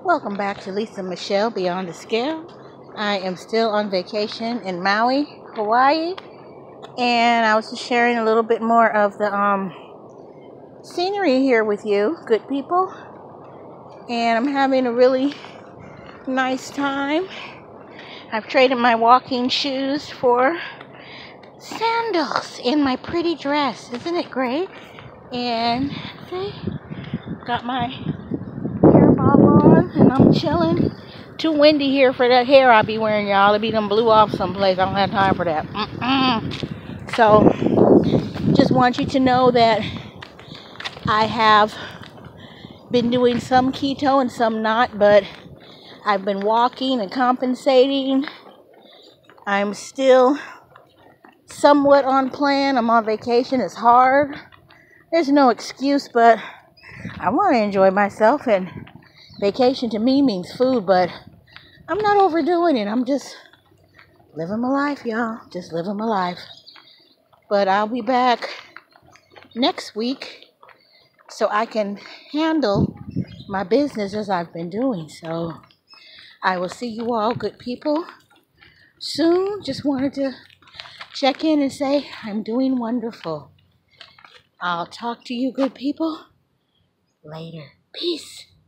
Welcome back to Lisa Michelle Beyond the Scale. I am still on vacation in Maui, Hawaii, and I was just sharing a little bit more of the scenery here with you, good people. And I'm having a really nice time. I've traded my walking shoes for sandals in my pretty dress. Isn't it great? And see, got my hair bob on and I'm chilling. Too windy here for that hair I'll be wearing, y'all. It'll be done blew off someplace. I don't have time for that. So, just want you to know that I have been doing some keto and some not, but I've been walking and compensating. I'm still somewhat on plan. I'm on vacation. It's hard. There's no excuse, but I want to enjoy myself, and vacation to me means food, but I'm not overdoing it. I'm just living my life, y'all. Just living my life. But I'll be back next week so I can handle my business as I've been doing. So I will see you all, good people, soon. Just wanted to check in and say I'm doing wonderful. I'll talk to you, good people, later. Peace.